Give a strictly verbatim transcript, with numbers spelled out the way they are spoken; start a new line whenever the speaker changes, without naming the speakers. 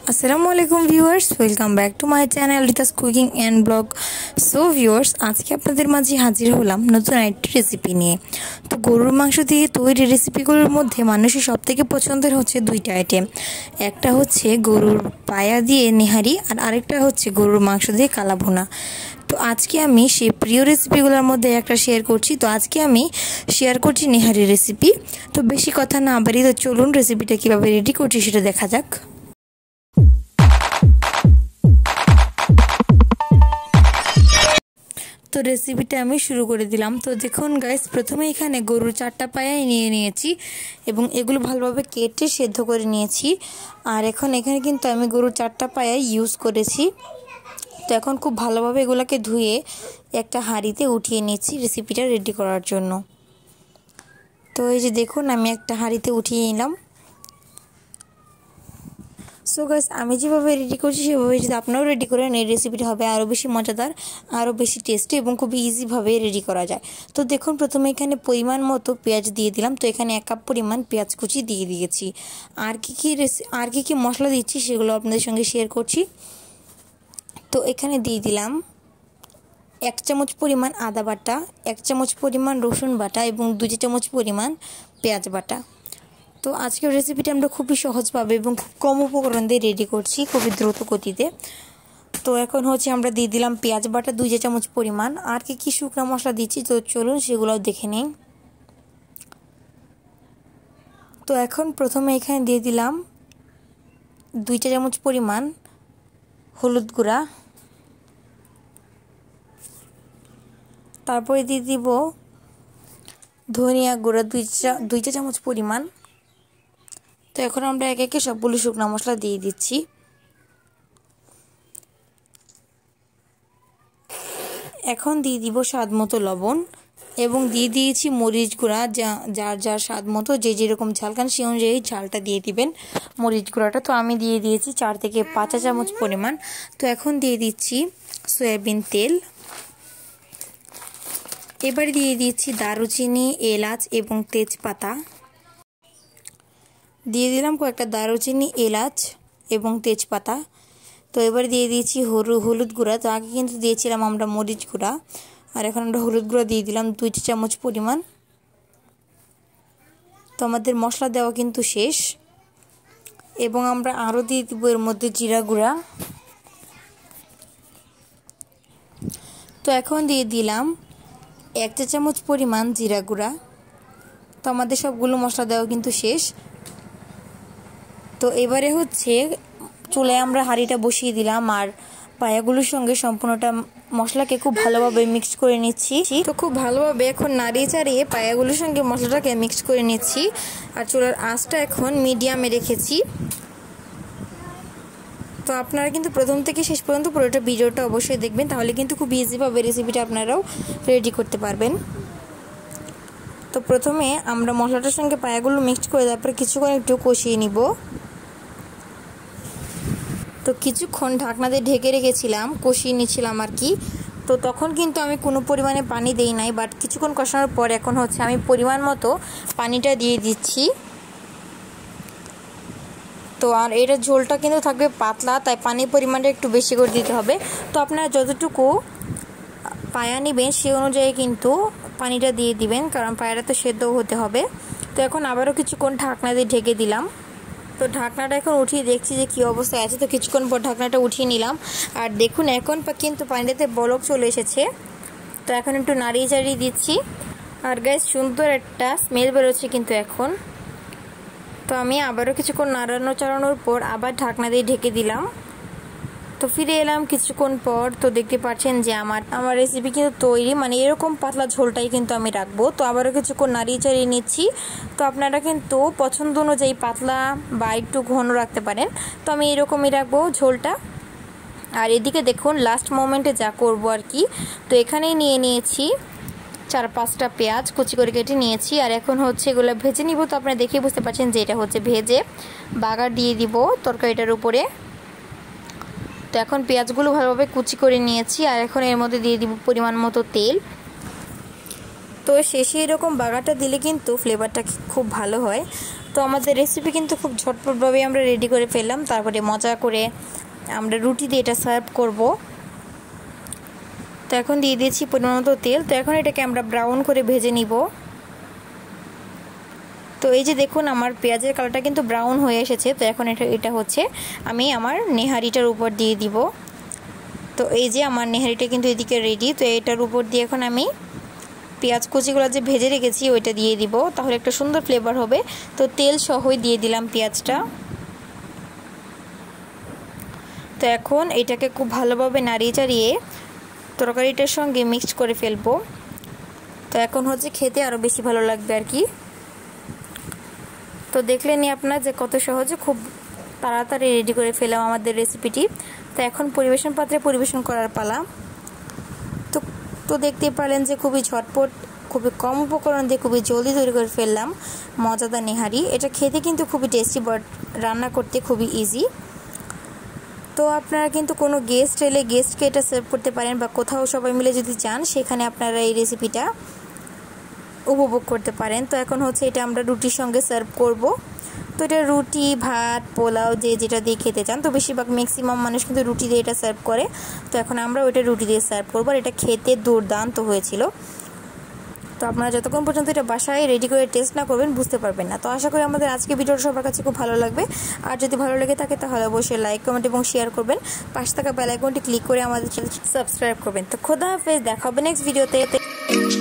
আসসালামু আলাইকুম viewers, welcome back to my channel Rita's cooking and blog. So viewers, আজকে আপনাদের মাঝে হাজির হলাম নতুন একটি রেসিপি নিয়ে। তো গরুর মাংস দিয়ে তৈরি রেসিপিগুলোর মধ্যে মানুষের সবথেকে পছন্দের হচ্ছে দুইটা আইটেম। একটা হচ্ছে গরুর পায়া দিয়ে নেহারি, আর আরেকটা হচ্ছে গরুর মাংস দিয়ে কালাভুনা। তো আজকে আমি সেই প্রিয় রেসিপিগুলোর মধ্যে একটা শেয়ার করছি। তো আজকে আমি শেয়ার করছি নেহারি রেসিপি। তো বেশি কথা না বাড়িয়ে তো চলুন রেসিপিটা কীভাবে রেডি করছি সেটা দেখা যাক। তো রেসিপিটা আমি শুরু করে দিলাম। তো দেখুন গাইস, প্রথমে এখানে গরুর চারটা পায়াই নিয়ে নিয়েছি এবং এগুলো ভালোভাবে কেটে সেদ্ধ করে নিয়েছি। আর এখন এখানে কিন্তু আমি গরুর চারটা পায়াই ইউজ করেছি। তো এখন খুব ভালোভাবে এগুলোকে ধুয়ে একটা হাঁড়িতে উঠিয়ে নিয়েছি রেসিপিটা রেডি করার জন্য। তো এই যে দেখুন, আমি একটা হাঁড়িতে উঠিয়ে নিলাম। সো গাইস, আমি যেভাবে রেডি করছি সেভাবে যদি আপনারাও রেডি করেন, এই রেসিপিটা হবে আরও বেশি মজাদার, আরও বেশি টেস্টি এবং খুব ইজিভাবে রেডি করা যায়। তো দেখুন, প্রথমে এখানে পরিমাণ মতো পেঁয়াজ দিয়ে দিলাম। তো এখানে এক কাপ পরিমাণ পেঁয়াজ কুচি দিয়ে দিয়েছি। আর কী কী রেসি আর কী কী মশলা দিচ্ছি সেগুলো আপনাদের সঙ্গে শেয়ার করছি। তো এখানে দিয়ে দিলাম এক চামচ পরিমাণ আদা বাটা, এক চামচ পরিমাণ রসুন বাটা এবং দুই চামচ পরিমাণ পেঁয়াজ বাটা। তো আজকের রেসিপিটা আমরা খুবই সহজভাবে এবং খুব কম উপকরণ দিয়ে রেডি করছি, খুবই দ্রুত গতিতে। তো এখন হচ্ছে আমরা দিয়ে দিলাম পেঁয়াজ বাটা দুই চামচ পরিমাণ। আর কি কি শুকনো মশলা দিচ্ছি তো চলুন সেগুলোও দেখে নিই। তো এখন প্রথমে এখানে দিয়ে দিলাম দুই চামচ পরিমাণ হলুদ গুঁড়া, তারপরে দিয়ে দিব ধনিয়া গুঁড়া দুই চা দুই চা চামচ পরিমাণ। তো এখন আমরা একে একে সবগুলো শুকনো মশলা দিয়ে দিচ্ছি। এখন দিয়ে দিব স্বাদ মতো লবণ এবং দিয়ে দিয়েছি মরিচ গুঁড়া, যা যার যার স্বাদ মতো যে যেরকম ঝাল খান সেই অনুযায়ী ঝালটা দিয়ে দিবেন মরিচ গুঁড়াটা। তো আমি দিয়ে দিয়েছি চার থেকে পাঁচ চামচ পরিমাণ। তো এখন দিয়ে দিচ্ছি সয়াবিন তেল। এবার দিয়ে দিচ্ছি দারুচিনি, এলাচ এবং তেজপাতা। দিয়ে দিলাম কয়েকটা দারুচিনি, এলাচ এবং তেজপাতা। তো এবার দিয়ে দিয়েছি হলু হলুদ গুঁড়া। তো আগে কিন্তু দিয়েছিলাম আমরা মরিচ গুঁড়া, আর এখন আমরা হলুদ গুঁড়া দিয়ে দিলাম দুই চামচ পরিমাণ। তো আমাদের মশলা দেওয়া কিন্তু শেষ এবং আমরা আরও দিয়ে দিব এর মধ্যে জিরা গুঁড়া। তো এখন দিয়ে দিলাম এক চা চামচ পরিমাণ জিরা গুঁড়া। তো আমাদের সবগুলো মশলা দেওয়া কিন্তু শেষ। তো এবারে হচ্ছে চুলায় আমরা হাঁড়িটা বসিয়ে দিলাম আর পায়াগুলোর সঙ্গে সম্পূর্ণটা মশলাকে খুব ভালোভাবে মিক্স করে নিচ্ছি। তো খুব ভালোভাবে এখন নাড়িয়ে চাড়িয়ে পায়াগুলোর সঙ্গে মশলাটাকে মিক্স করে নিচ্ছি। আর চুলার আঁচটা এখন মিডিয়ামে রেখেছি। তো আপনারা কিন্তু প্রথম থেকে শেষ পর্যন্ত পুরোটা ভিডিওটা অবশ্যই দেখবেন, তাহলে কিন্তু খুব ইজিভাবে রেসিপিটা আপনারাও রেডি করতে পারবেন। তো প্রথমে আমরা মশলাটার সঙ্গে পায়াগুলো মিক্সড করে তারপরে কিছুক্ষণ একটু কষিয়ে নিব। তো কিছুক্ষণ ঢাকনা দিয়ে ঢেকে রেখেছিলাম, কষিয়ে নিচ্ছিলাম আর কি। তো তখন কিন্তু আমি কোনো পরিমাণে পানি দেই নাই, বাট কিছুক্ষণ কষানোর পর এখন হচ্ছে আমি পরিমাণ মতো পানিটা দিয়ে দিচ্ছি। তো আর এটার ঝোলটা কিন্তু থাকবে পাতলা, তাই পানির পরিমাণটা একটু বেশি করে দিতে হবে। তো আপনারা যতটুকু পায়া নেবেন সেই অনুযায়ী কিন্তু পানিটা দিয়ে দিবেন, কারণ পায়াটা তো সেদ্ধও হতে হবে। তো এখন আবারও কিছুক্ষণ ঢাকনা দিয়ে ঢেকে দিলাম। তো ঢাকনাটা এখন উঠিয়ে দেখছি যে কী অবস্থায় আছে। তো কিছুক্ষণ পর ঢাকনাটা উঠিয়ে নিলাম আর দেখুন এখন কিন্তু পানিটাতে বলক চলে এসেছে। তো এখন একটু নাড়িয়ে চাড়িয়ে দিচ্ছি আর গাইস সুন্দর একটা স্মেল বেরোচ্ছে কিন্তু এখন। তো আমি আবারও কিছুক্ষণ নাড়ানো চাড়ানোর পর আবার ঢাকনা দিয়ে ঢেকে দিলাম। তো ফিরে এলাম কিছুক্ষণ পর। তো দেখতে পাচ্ছেন যে আমার আমার রেসিপি কিন্তু তৈরি, মানে এরকম পাতলা ঝোলটাই কিন্তু আমি রাখবো। তো আবারও কিছুক্ষণ নাড়িয়ে চাড়িয়ে নিচ্ছি। তো আপনারা কিন্তু পছন্দ অনুযায়ী পাতলা বা একটু ঘন রাখতে পারেন। তো আমি এরকমই রাখবো ঝোলটা। আর এদিকে দেখুন লাস্ট মোমেন্টে যা করবো আর কি। তো এখানেই নিয়ে নিয়েছি চার পাঁচটা পেঁয়াজ কুচি করে কেটে নিয়েছি। আর এখন হচ্ছে এগুলো ভেজে নিব। তো আপনারা দেখে বুঝতে পারছেন যে এটা হচ্ছে ভেজে বাগার দিয়ে দিব তরকারিটার উপরে। তো এখন পেঁয়াজগুলো ভালোভাবে কুচি করে নিয়েছি আর এখন এর মধ্যে দিয়ে দিব পরিমাণ মতো তেল। তো শেষে এরকম বাগারটা দিলে কিন্তু ফ্লেভারটা খুব ভালো হয়। তো আমাদের রেসিপি কিন্তু খুব ঝটপটভাবে আমরা রেডি করে ফেললাম। তারপরে মজা করে আমরা রুটি দিয়ে এটা সার্ভ করব। তো এখন দিয়ে দিয়েছি পরিমাণ মতো তেল। তো এখন এটাকে আমরা ব্রাউন করে ভেজে নিব। তো এই যে দেখুন আমার পেঁয়াজের কালারটা কিন্তু ব্রাউন হয়ে এসেছে। তো এখন এটা এটা হচ্ছে আমি আমার নেহারিটার উপর দিয়ে দিব। তো এই যে আমার নেহারিটা কিন্তু এদিকে রেডি। তো এটার উপর দিয়ে এখন আমি পেঁয়াজ কুচিগুলো যে ভেজে রেখেছি ওইটা দিয়ে দিব, তাহলে একটা সুন্দর ফ্লেভার হবে। তো তেল সহই দিয়ে দিলাম পেঁয়াজটা। তো এখন এটাকে খুব ভালোভাবে নাড়িয়ে চাড়িয়ে তরকারিটার সঙ্গে মিক্সড করে ফেলবো। তো এখন হচ্ছে খেতে আরও বেশি ভালো লাগবে আর কি। তো দেখলেনই আপনারা যে কত সহজে খুব তাড়াতাড়ি রেডি করে ফেলাম আমাদের রেসিপিটি। তো এখন পরিবেশন পাত্রে পরিবেশন করার পালা। তো তো দেখতেই পারলেন যে খুবই ঝটপট, খুবই কম উপকরণ দিয়ে খুবই জলদি তৈরি করে ফেললাম মজাদার নেহারি। এটা খেতে কিন্তু খুবই টেস্টি, বাট রান্না করতে খুবই ইজি। তো আপনারা কিন্তু কোনো গেস্ট এলে গেস্টকে এটা সার্ভ করতে পারেন, বা কোথাও সবাই মিলে যদি যান সেখানে আপনারা এই রেসিপিটা উপভোগ করতে পারেন। তো এখন হচ্ছে এটা আমরা রুটির সঙ্গে সার্ভ করব। তো এটা রুটি, ভাত, পোলাও যে যেটা দিয়ে খেতে চান। তো বেশিরভাগ ম্যাক্সিমাম মানুষ কিন্তু রুটি দিয়ে এটা সার্ভ করে। তো এখন আমরা ওইটা রুটি দিয়ে সার্ভ করবো। আর এটা খেতে দুর্দান্ত হয়েছিল। তো আপনারা যতক্ষণ পর্যন্ত এটা বাসায় রেডি করে টেস্ট না করবেন বুঝতে পারবেন না। তো আশা করি আমাদের আজকে ভিডিওটা সবার কাছে খুব ভালো লাগবে। আর যদি ভালো লেগে থাকে তাহলে অবশ্যই লাইক, কমেন্ট এবং শেয়ার করবেন। পাশে থাকা বেল আইকনটি ক্লিক করে আমাদের চ্যানেল সাবস্ক্রাইব করবেন। তো খোদা হাফেজ, দেখা হবে নেক্সট ভিডিওতে।